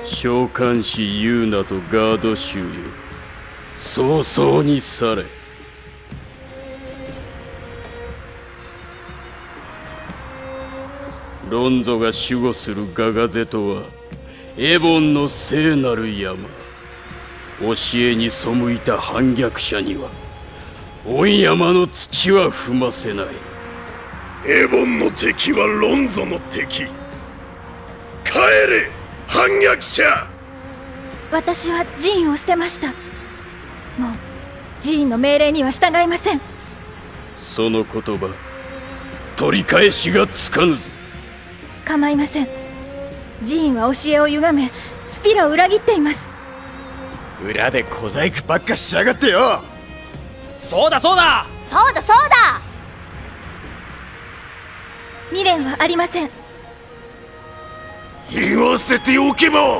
召喚士ユーナとガード衆よ、早々に去れ。ロンゾが守護するガガゼとはエボンの聖なる山。教えに背いた反逆者には御山の土は踏ませない。 エボンの敵はロンゾの敵。帰れ反逆者。 私はジーンを捨てました。もうジーンの命令には従いません。 その言葉取り返しがつかぬぞ。 構いません。ジーンは教えを歪めスピラを裏切っています。 裏で小細工ばっかしやがってよ。 そうだそうだそうだそうだ。未練はありません。 言わせておけば。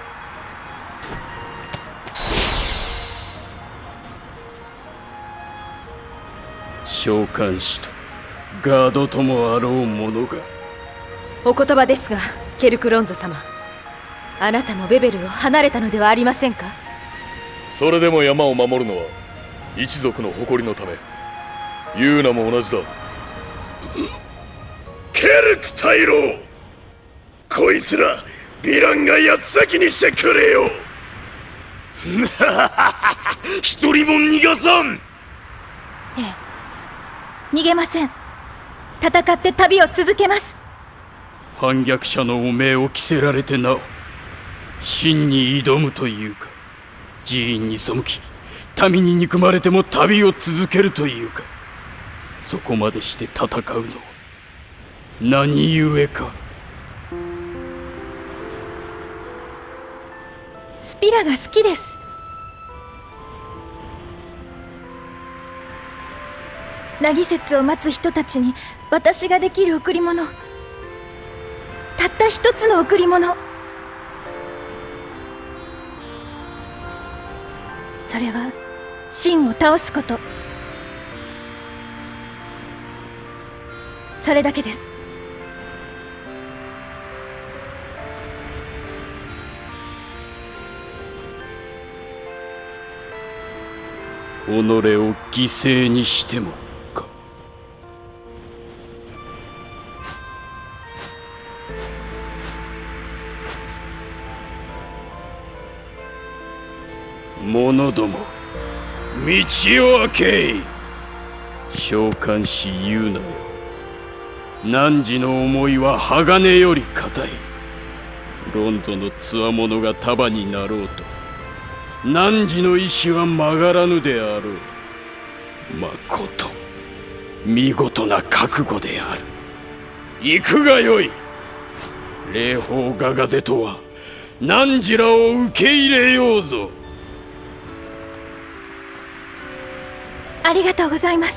召喚士とガードともあろう者が。 お言葉ですが、ケルクロンゾ様、あなたもベベルを離れたのではありませんか？ それでも山を守るのは一族の誇りのため。ユーナも同じだ。 ケルク大老、こいつらヴィランが八つ先にしてくれよ。 一人も逃がさん。 ええ、逃げません。戦って旅を続けます。 反逆者の汚名を着せられてなお真に挑むというか、寺院に背き民に憎まれても旅を続けるというか、そこまでして戦うのは何故か。 スピラが好きです。凪節を待つ人たちに私ができる贈り物、たった一つの贈り物、それは秦を倒すこと。それだけです。 己を犠牲にしてもか。者ども、道を開けい。召喚士ユーナよ、汝の思いは鋼より固い。ロンゾの強者が束になろうと汝の意志は曲がらぬであろう。まこと見事な覚悟である。行くがよい。霊峰ガガゼとは汝らを受け入れようぞ。 ありがとうございます。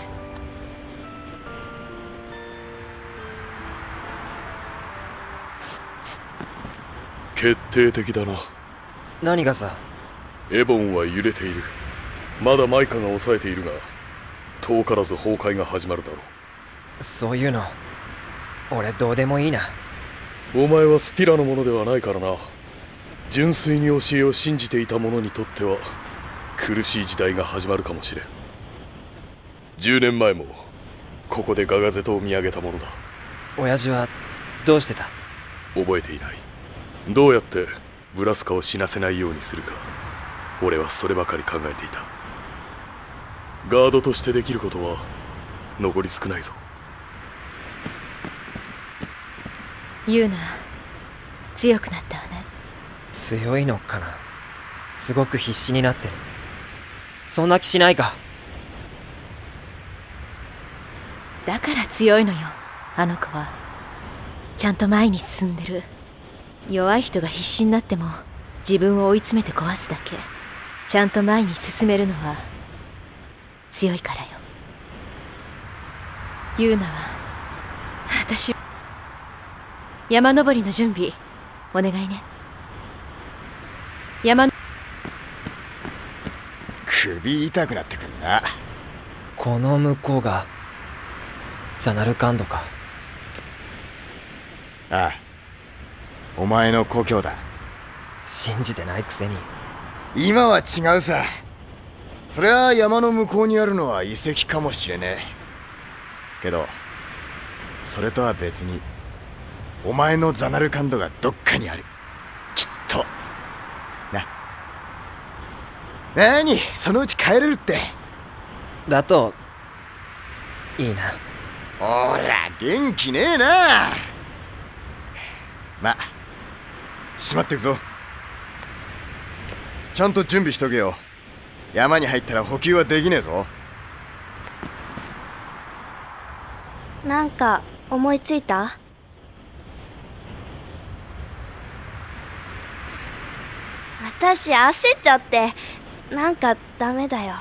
決定的だな。 何がさ？ エボンは揺れている。まだマイカが抑えているが、遠からず崩壊が始まるだろう。そういうの俺どうでもいいな。 お前はスピラのものではないからな。純粋に教えを信じていた者にとっては苦しい時代が始まるかもしれん。10年前もここでガガゼトを見上げたものだ。 親父はどうしてた？ 覚えていない。どうやってブラスカを死なせないようにするか、俺はそればかり考えていた。ガードとしてできることは残り少ないぞ。 ユーナ、強くなったわね。 強いのかな。すごく必死になってる。そんな気しないか？ だから強いのよ、あの子は。ちゃんと前に進んでる。弱い人が必死になっても自分を追い詰めて壊すだけ。ちゃんと前に進めるのは強いからよ。ユーナは私、山登りの準備お願いね。 首痛くなってくんな。 この向こうがザナルカンドか。 ああ、お前の故郷だ。 信じてないくせに。 今は違うさ。そりゃ山の向こうにあるのは遺跡かもしれねえけど、それとは別にお前のザナルカンドがどっかにある、きっとな。なに、そのうち帰れるって。 だといいな。 ほら元気ねえな。ま、しまってくぞ。ちゃんと準備しとけよ。山に入ったら補給はできねえぞ。 なんか思いついた？私焦っちゃってなんかダメだよ。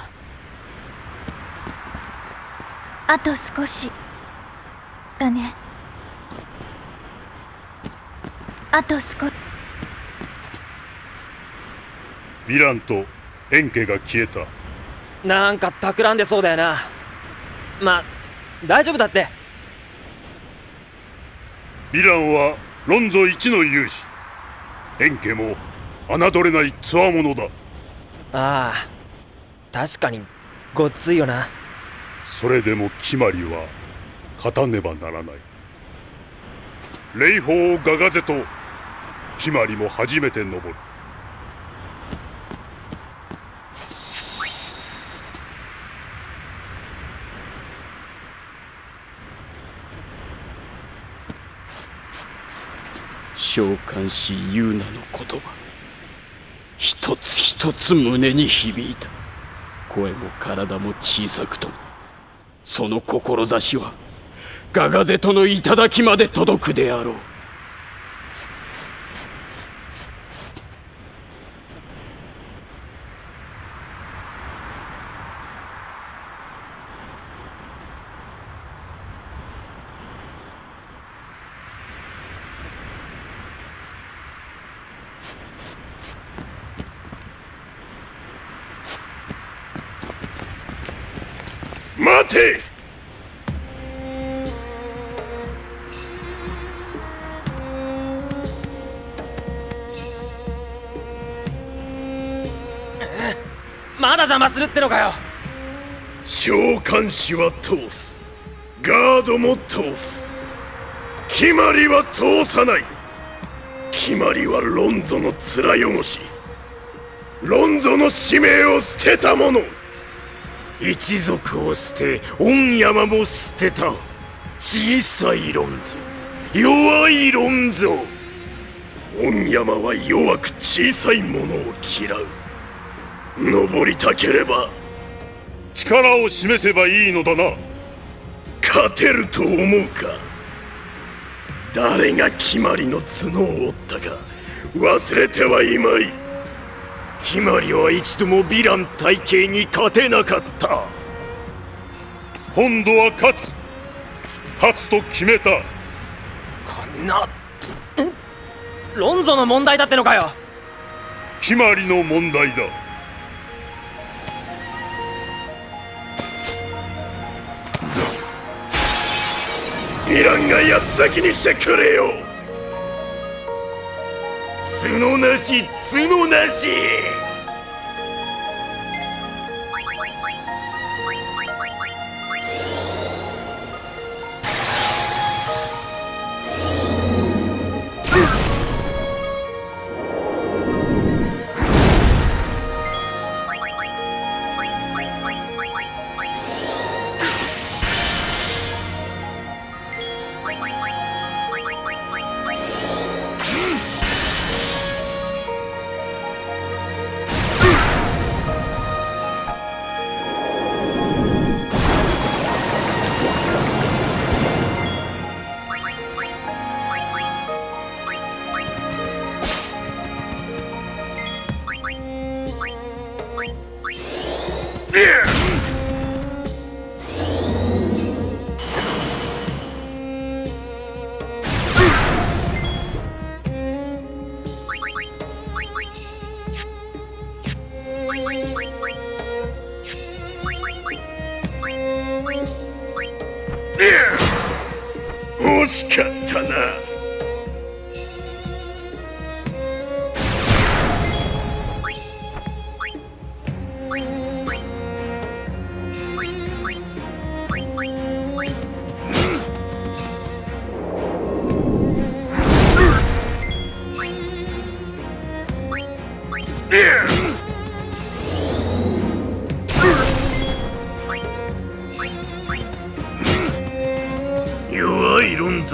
あと少しだね。あと少し。 ヴィランとエンケが消えた。 なんか企んでそうだよな。まあ大丈夫だって。 ヴィランはロンゾ一の勇士、エンケも侮れないつわものだ。 ああ、確かにごっついよな。 それでも決まりは勝たねばならない。霊峰ガガゼと決まりも初めて登る。 召喚師ユーナの言葉、一つ一つ胸に響いた。声も体も小さくとも、その志はガガゼとの頂まで届くであろう。 待て！ まだ邪魔するってのかよ。 召喚師は通す、ガードも通す、決まりは通さない。決まりはロンゾの面汚し、ロンゾの使命を捨てた者。一族を捨て御山も捨てた小さいロンゾ、弱いロンゾ。御山は弱く小さい者を嫌う。登りたければ力を示せばいいのだな。勝てると思うか。誰が決まりの角を折ったか忘れてはいまい。決まりは一度もヴィラン体系に勝てなかった。今度は勝つと決めた。 こんなロンゾの問題だってのかよ。 決まりの問題だ。ヴィランが八つ咲きにしてくれよ。角なし角なし。惜しかったな。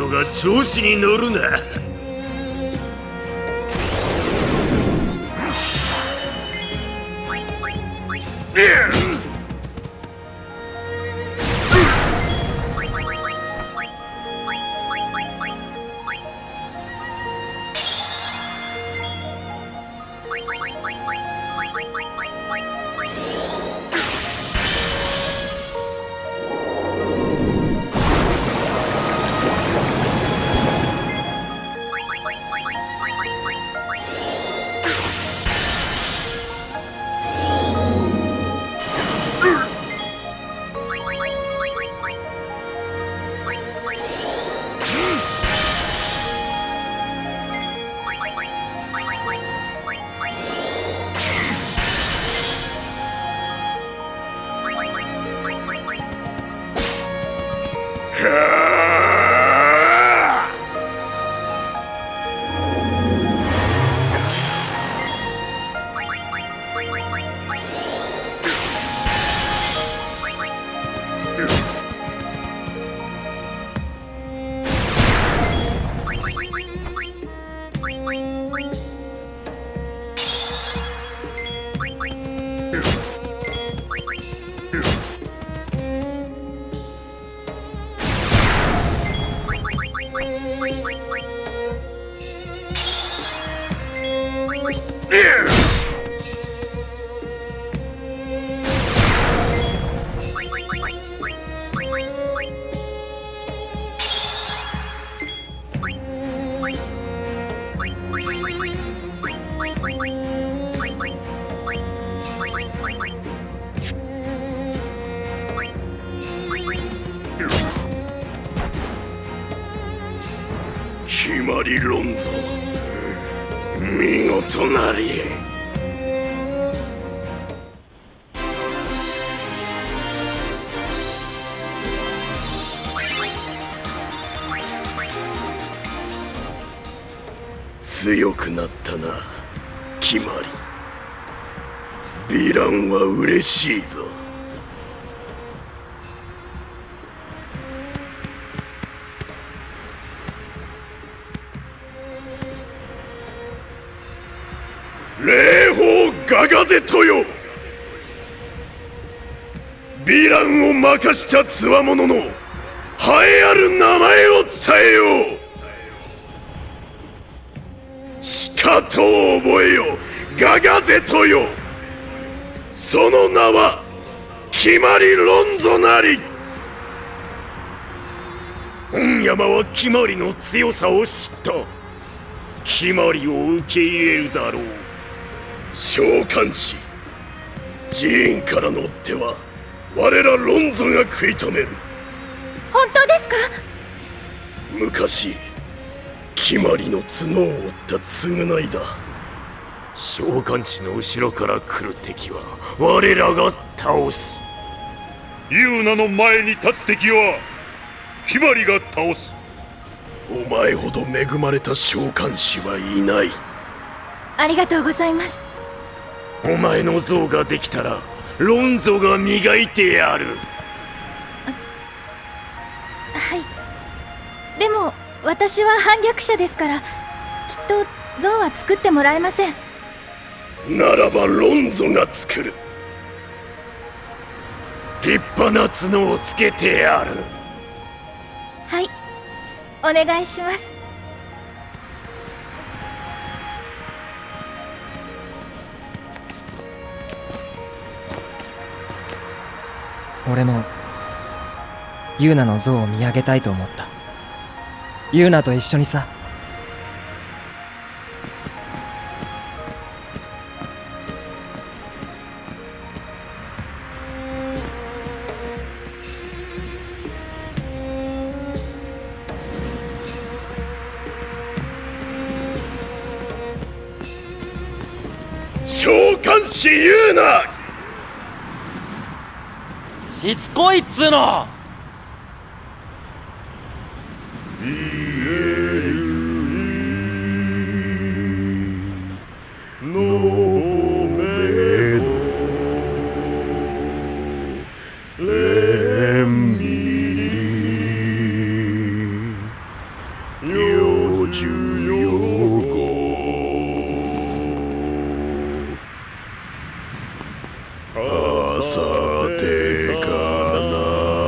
ドが調子に乗るな。決まりロンゾ、見事なり。強くなったな、決まり。ヴィランは嬉しいぞ。霊峰ガガゼトよ、ヴィランを任したつわものの栄えある名前を伝えよう。しかと覚えよ、ガガゼトよ。その名は決まりロンゾなり。本山は決まりの強さを知った。決まりを受け入れるだろう。召喚師、寺院からの追っ手は我らロンゾが食い止める。 本当ですか？ 昔決まりの角を折った償いだ。召喚師の後ろから来る敵は我らが倒す。 ユーナの前に立つ敵は決まりが倒す。 お前ほど恵まれた召喚師はいない。 ありがとうございます。 お前の像ができたらロンゾが磨いてやる。 はい。でも私は反逆者ですから、きっと像は作ってもらえません。 ならばロンゾが作る。立派な角をつけてやる。 はい、お願いします。 俺もユーナの像を見上げたいと思った。ユーナと一緒にさ。 召喚師ユーナ、 しつこいっつーの。 幼獣幼子。さてかな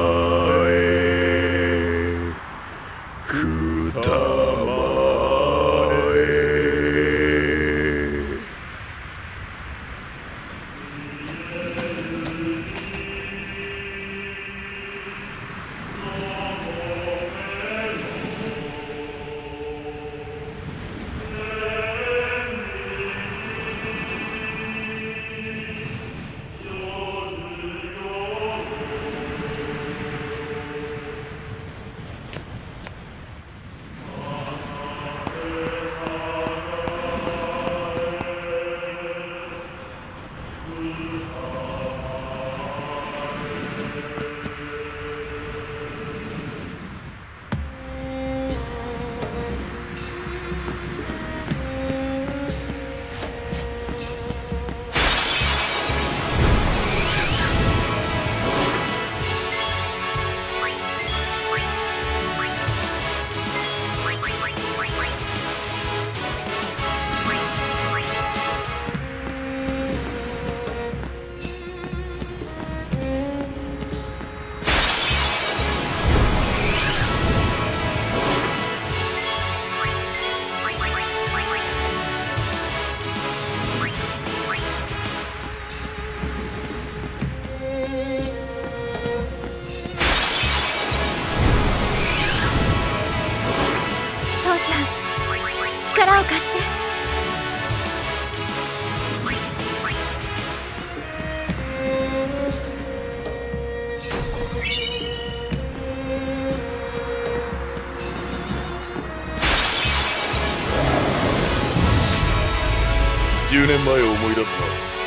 えくたまえ。 力を貸して。 10年前を思い出すな。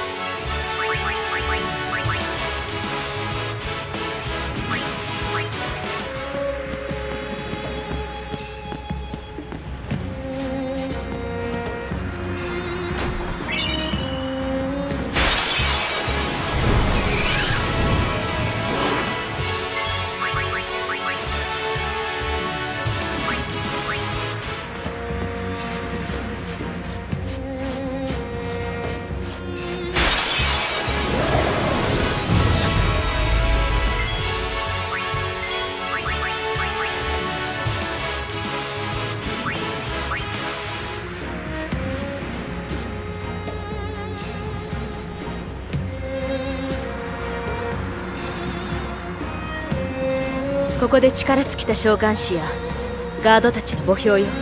ここで力尽きた召喚士やガードたちの墓標よ。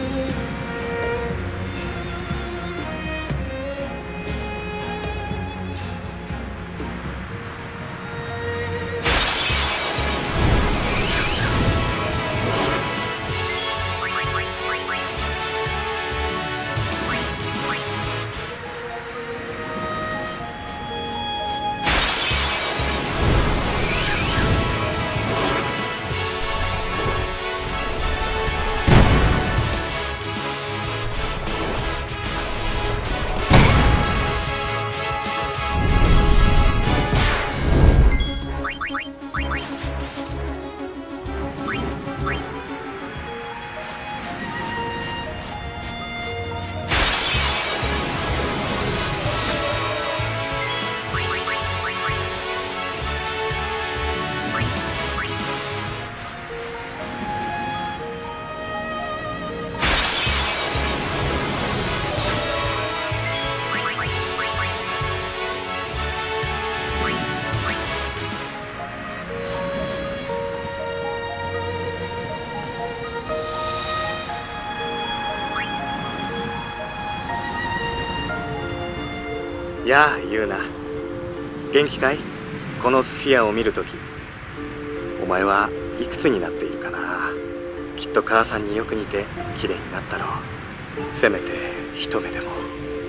やあユーナ、元気かい？このスフィアを見るとき、お前はいくつになっているかな。きっと母さんによく似て綺麗になったろう。せめて一目でも。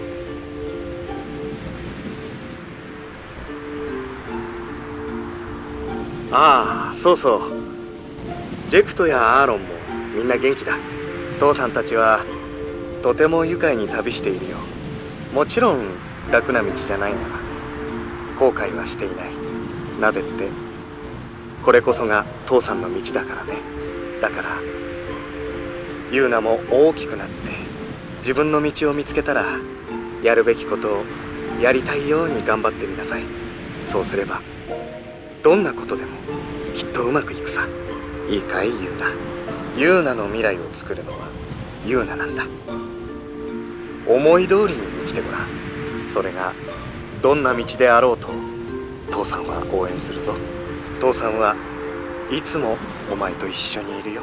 ああ、そうそう、ジェクトやアーロンもみんな元気だ。父さんたちはとても愉快に旅しているよ。もちろん楽な道じゃないが、後悔はしていない。なぜって、これこそが父さんの道だからね。だからユウナも大きくなって自分の道を見つけたら、やるべきことをやりたいように頑張ってみなさい。そうすればどんなことでもきっとうまくいくさ。いいかいユウナ。ユウナの未来を作るのはユウナなんだ。思い通りに生きてごらん。それがどんな道であろうと父さんは応援するぞ。父さんはいつもお前と一緒にいるよ。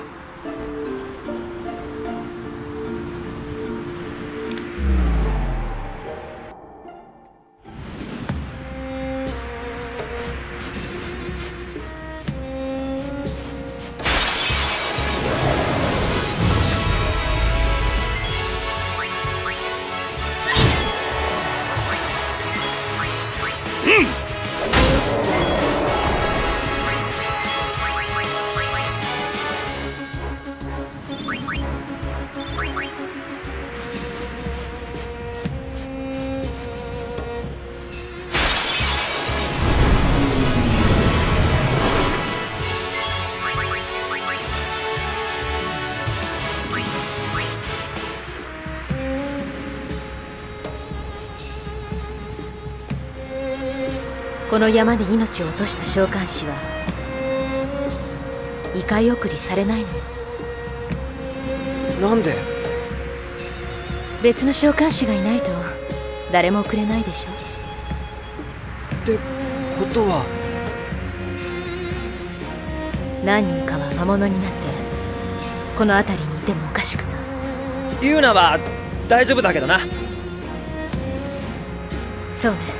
この山で命を落とした召喚士は異界送りされないのよ。 なんで？ 別の召喚士がいないと誰も送れないでしょ。 ってことは何人かは魔物になってこの辺りにいてもおかしくない。 ユウナは大丈夫だけどな。 そうね。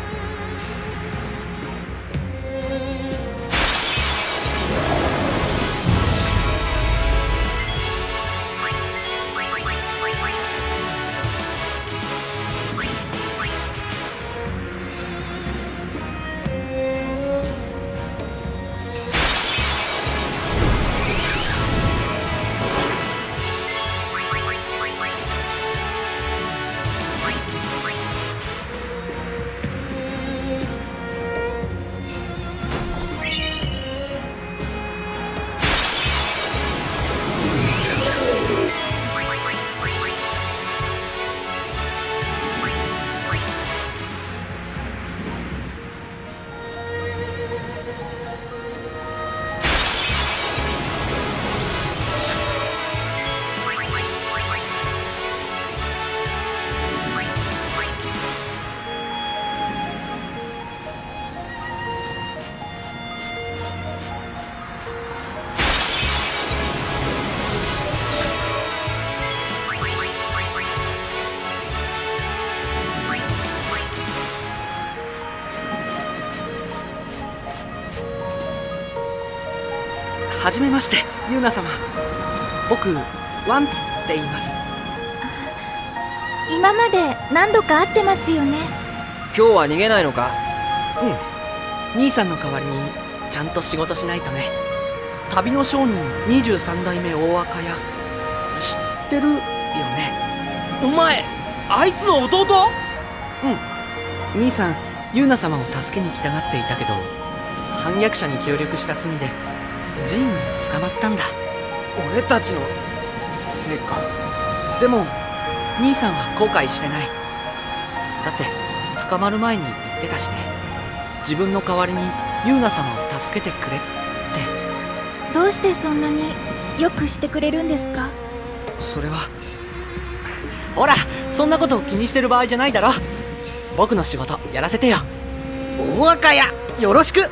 はじめまして、ユウナ様。僕、ワンツって言います。 今まで何度か会ってますよね。 今日は逃げないのか？ うん。兄さんの代わりにちゃんと仕事しないとね。旅の商人23代目大赤屋、知ってるよね？ お前、あいつの弟？ うん。兄さん、ユウナ様を助けに来たがっていたけど、反逆者に協力した罪でジーンに捕まったんだ。 俺たちのせいか。 でも兄さんは後悔してない。だって捕まる前に言ってたしね。自分の代わりにユウナ様を助けてくれって。 どうしてそんなによくしてくれるんですか？ それはほら、そんなことを気にしてる場合じゃないだろ。僕の仕事やらせてよ。大赤屋、よろしく。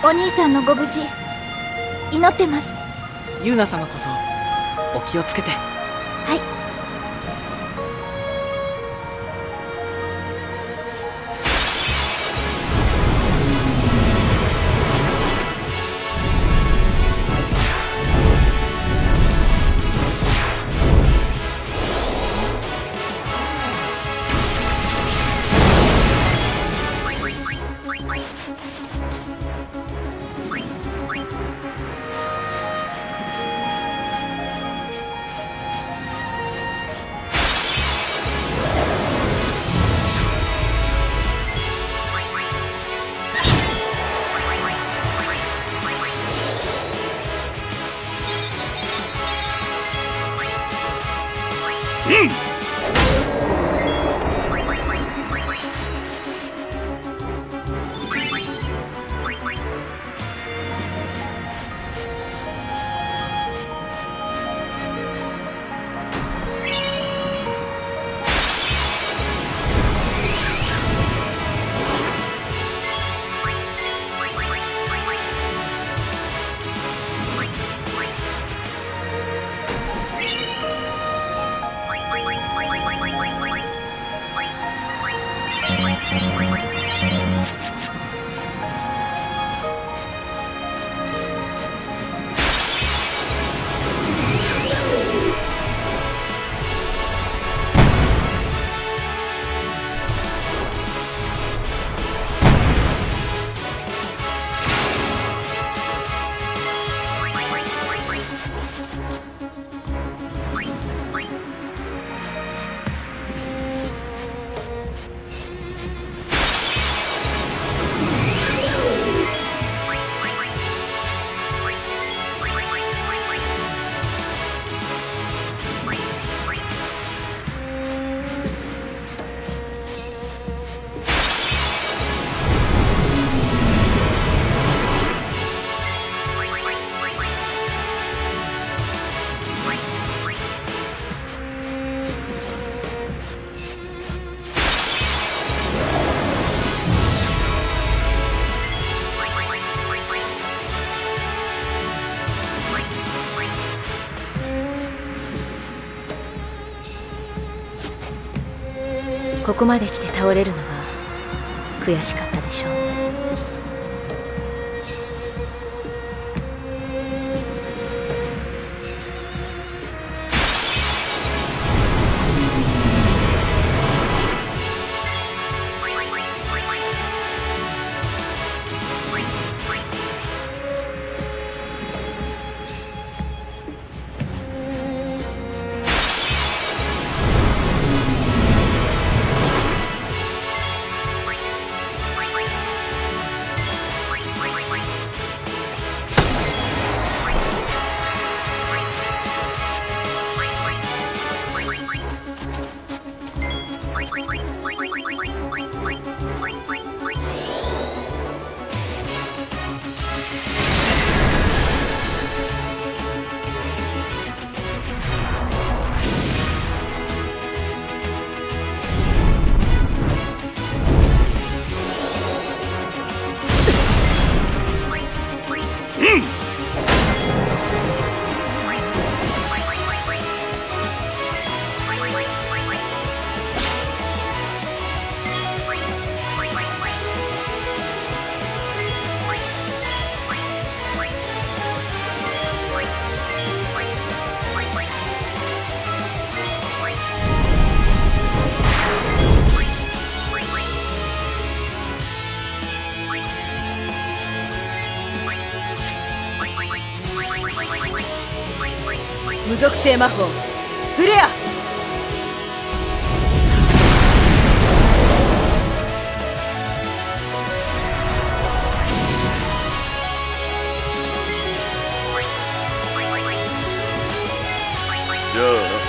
お兄さんのご無事祈ってます。 ユーナ様こそお気をつけて。 はい。 ここまで来て倒れるのは悔しかったでしょう。 無属性魔法フレア。 じゃあな。